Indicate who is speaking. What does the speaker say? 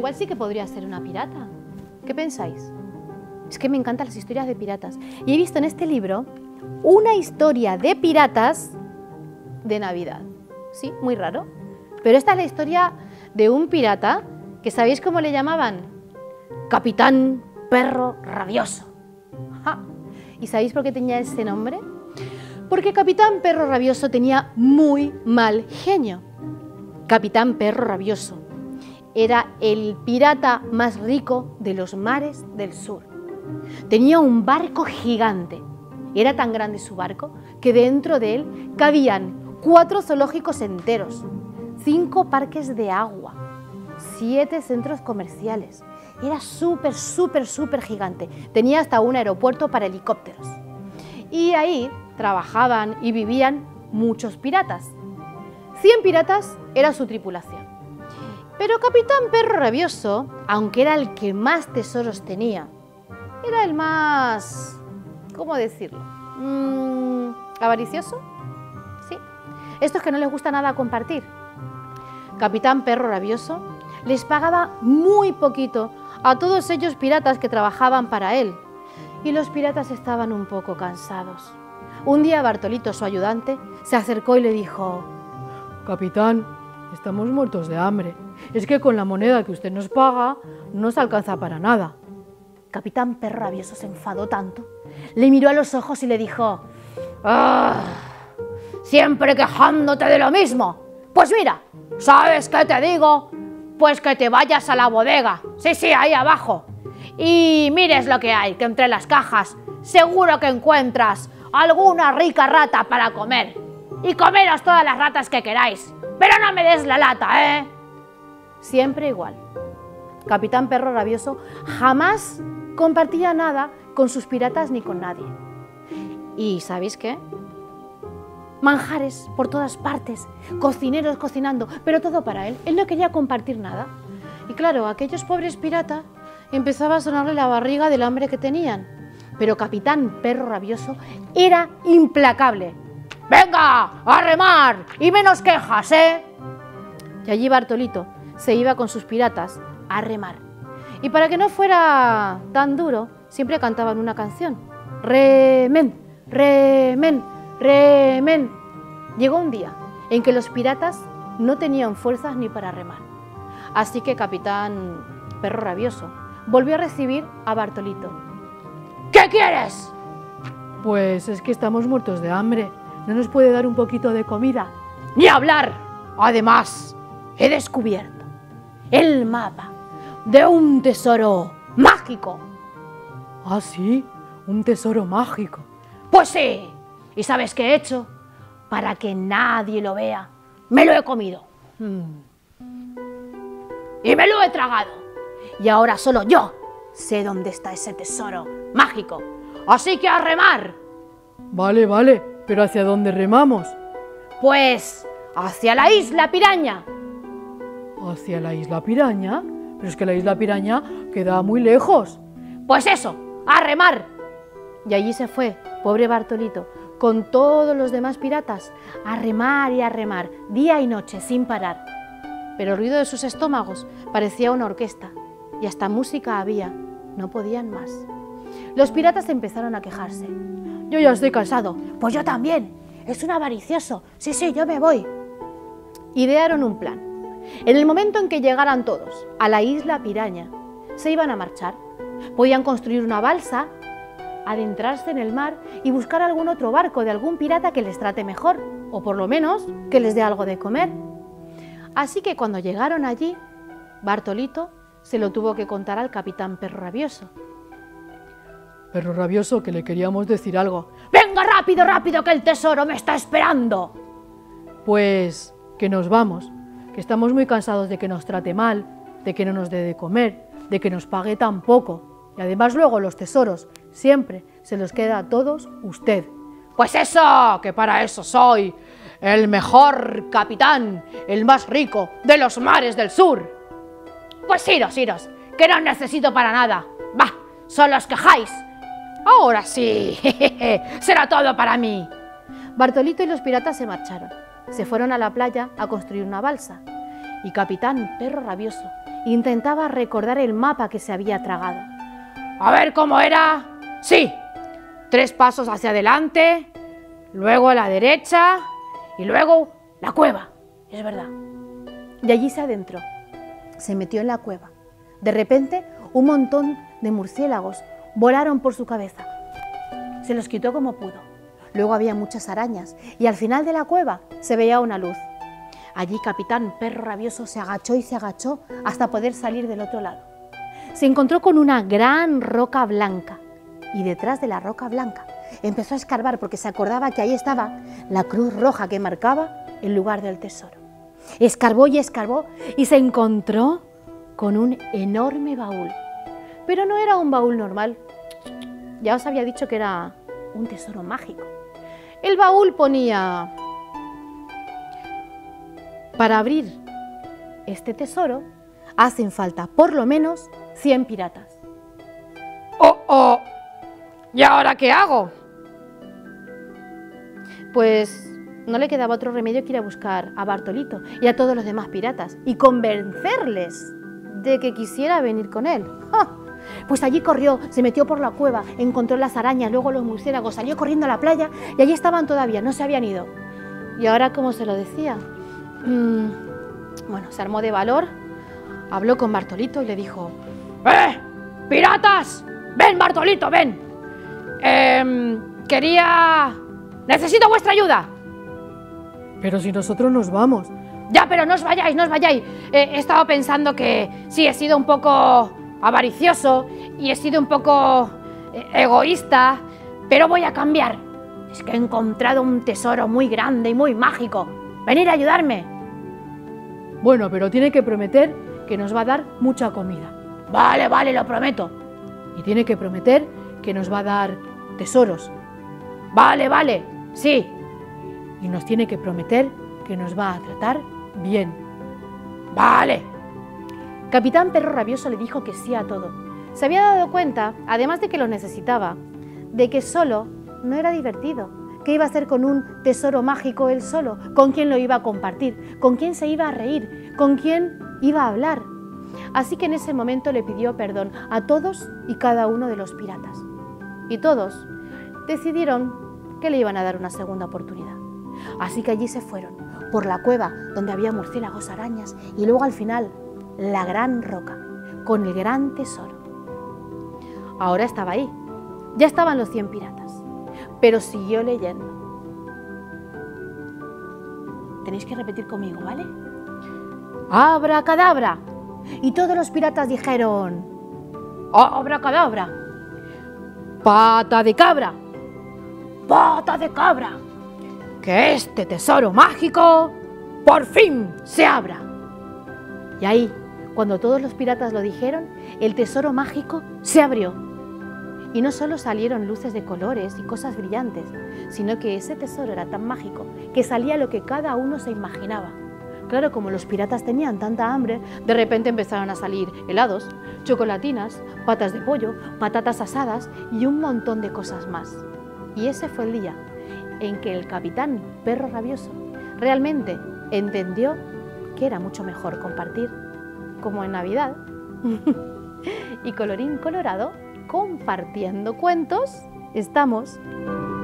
Speaker 1: igual sí que podría ser una pirata. ¿Qué pensáis? Es que me encantan las historias de piratas. Y he visto en este libro una historia de piratas de Navidad. Sí, muy raro. Pero esta es la historia de un pirata que ¿sabéis cómo le llamaban? Capitán Perro Rabioso. ¡Ja! ¿Y sabéis por qué tenía ese nombre? Porque Capitán Perro Rabioso tenía muy mal genio. Capitán Perro Rabioso era el pirata más rico de los mares del sur. Tenía un barco gigante. Era tan grande su barco que dentro de él cabían 4 zoológicos enteros, 5 parques de agua, 7 centros comerciales. Era súper gigante. Tenía hasta un aeropuerto para helicópteros. Y ahí trabajaban y vivían muchos piratas. 100 piratas era su tripulación. Pero Capitán Perro Rabioso, aunque era el que más tesoros tenía, era el más... ¿cómo decirlo? ¿Avaricioso? Sí. Estos que no les gusta nada compartir. Capitán Perro Rabioso les pagaba muy poquito a todos ellos piratas que trabajaban para él. Y los piratas estaban un poco cansados. Un día Bartolito, su ayudante, se acercó y le dijo:
Speaker 2: Capitán, estamos muertos de hambre. Es que con la moneda que usted nos paga no nos alcanza para nada.
Speaker 1: Capitán Perro Rabioso se enfadó tanto, le miró a los ojos y le dijo: ¡Ah! Siempre quejándote de lo mismo. Pues mira, ¿sabes qué te digo? Pues que te vayas a la bodega, sí, ahí abajo, y mires lo que hay, que entre las cajas seguro que encuentras alguna rica rata para comer. Y comeros todas las ratas que queráis, pero no me des la lata, ¿eh? Siempre igual. Capitán Perro Rabioso jamás compartía nada con sus piratas ni con nadie. ¿Y sabéis qué? Manjares por todas partes, cocineros cocinando, pero todo para él. Él no quería compartir nada. Y claro, a aquellos pobres piratas empezaba a sonarle la barriga del hambre que tenían. Pero Capitán Perro Rabioso era implacable. ¡Venga, a remar! Y menos quejas, ¿eh? Y allí Bartolito se iba con sus piratas a remar. Y para que no fuera tan duro, siempre cantaban una canción. Remen, remen, remen. Llegó un día en que los piratas no tenían fuerzas ni para remar. Así que Capitán Perro Rabioso volvió a recibir a Bartolito. ¿Qué quieres?
Speaker 2: Pues es que estamos muertos de hambre. ¿No nos puede dar un poquito de comida?
Speaker 1: ¡Ni hablar! Además, he descubierto el mapa de un tesoro mágico.
Speaker 2: ¿Ah, sí? ¿Un tesoro mágico?
Speaker 1: Pues sí. ¿Y sabes qué he hecho? Para que nadie lo vea, me lo he comido. Y me lo he tragado. Y ahora solo yo sé dónde está ese tesoro mágico. Así que a remar.
Speaker 2: Vale, vale. ¿Pero hacia dónde remamos?
Speaker 1: Pues hacia la isla Piraña.
Speaker 2: ¿Hacia la isla Piraña? Pero es que la isla Piraña queda muy lejos.
Speaker 1: Pues eso, a remar. Y allí se fue, pobre Bartolito, con todos los demás piratas, a remar y a remar, día y noche, sin parar. Pero el ruido de sus estómagos parecía una orquesta, y hasta música había, no podían más. Los piratas empezaron a quejarse.
Speaker 2: Yo ya estoy cansado.
Speaker 1: Pues yo también, es un avaricioso, sí, yo me voy. Idearon un plan. En el momento en que llegaran todos a la isla Piraña, se iban a marchar. Podían construir una balsa, adentrarse en el mar y buscar algún otro barco de algún pirata que les trate mejor, o por lo menos que les dé algo de comer. Así que cuando llegaron allí, Bartolito se lo tuvo que contar al Capitán Perro Rabioso.
Speaker 2: Perro Rabioso, que le queríamos decir algo.
Speaker 1: ¡Venga, rápido, rápido, que el tesoro me está esperando!
Speaker 2: Pues que nos vamos, que estamos muy cansados de que nos trate mal, de que no nos dé de comer, de que nos pague tan poco. Y además luego los tesoros siempre se los queda a todos usted.
Speaker 1: Pues eso, que para eso soy el mejor capitán, el más rico de los mares del sur. Pues iros, que no os necesito para nada. Bah, solo os quejáis. Ahora sí, será todo para mí. Bartolito y los piratas se marcharon. Se fueron a la playa a construir una balsa. Y Capitán Perro Rabioso intentaba recordar el mapa que se había tragado.
Speaker 2: A ver cómo era. Sí, 3 pasos hacia adelante, luego a la derecha y luego la cueva. Es verdad.
Speaker 1: Y allí se adentró, se metió en la cueva. De repente, un montón de murciélagos volaron por su cabeza. Se los quitó como pudo. Luego había muchas arañas y al final de la cueva se veía una luz. Allí Capitán Perro Rabioso se agachó y se agachó hasta poder salir del otro lado. Se encontró con una gran roca blanca y detrás de la roca blanca empezó a escarbar porque se acordaba que ahí estaba la cruz roja que marcaba el lugar del tesoro. Escarbó y escarbó y se encontró con un enorme baúl. Pero no era un baúl normal. Ya os había dicho que era un tesoro mágico. El baúl ponía: para abrir este tesoro hacen falta por lo menos 100 piratas.
Speaker 2: ¡Oh! ¿Y ahora qué hago?
Speaker 1: Pues no le quedaba otro remedio que ir a buscar a Bartolito y a todos los demás piratas y convencerles de que quisiera venir con él. ¡Ja! Pues allí corrió, se metió por la cueva, encontró las arañas, luego los murciélagos, salió corriendo a la playa y allí estaban todavía, no se habían ido. Y ahora, ¿cómo se lo decía? Bueno, se armó de valor, habló con Bartolito y le dijo:
Speaker 2: ¡Piratas! ¡Ven, Bartolito, ven! Necesito vuestra ayuda.
Speaker 3: Pero si nosotros nos vamos.
Speaker 2: Ya, pero no os vayáis, no os vayáis. He estado pensando que sí, he sido un poco avaricioso y he sido un poco egoísta, pero voy a cambiar. Es que he encontrado un tesoro muy grande y muy mágico. Venid a ayudarme.
Speaker 3: Bueno, pero tiene que prometer que nos va a dar mucha comida.
Speaker 2: Vale, lo prometo.
Speaker 3: Y tiene que prometer que nos va a dar tesoros.
Speaker 2: Vale, sí.
Speaker 3: Y nos tiene que prometer que nos va a tratar bien.
Speaker 2: Vale.
Speaker 1: Capitán Perro Rabioso le dijo que sí a todo. Se había dado cuenta, además de que lo necesitaba, de que solo no era divertido. ¿Qué iba a hacer con un tesoro mágico él solo? ¿Con quién lo iba a compartir? ¿Con quién se iba a reír? ¿Con quién iba a hablar? Así que en ese momento le pidió perdón a todos y cada uno de los piratas. Y todos decidieron que le iban a dar una segunda oportunidad. Así que allí se fueron, por la cueva donde había murciélagos, arañas y luego al final la gran roca con el gran tesoro. Ahora estaba ahí, ya estaban los 100 piratas, pero siguió leyendo. Tenéis que repetir conmigo, ¿vale? ¡Abracadabra! Y todos los piratas dijeron: ¡abracadabra! ¡Pata de cabra! ¡Pata de cabra! ¡Que este tesoro mágico por fin se abra! Y ahí, cuando todos los piratas lo dijeron, el tesoro mágico se abrió. Y no solo salieron luces de colores y cosas brillantes, sino que ese tesoro era tan mágico que salía lo que cada uno se imaginaba. Claro, como los piratas tenían tanta hambre, de repente empezaron a salir helados, chocolatinas, patas de pollo, patatas asadas y un montón de cosas más. Y ese fue el día en que el Capitán Perro Rabioso realmente entendió que era mucho mejor compartir, como en Navidad. Y colorín colorado, compartiendo cuentos, estamos.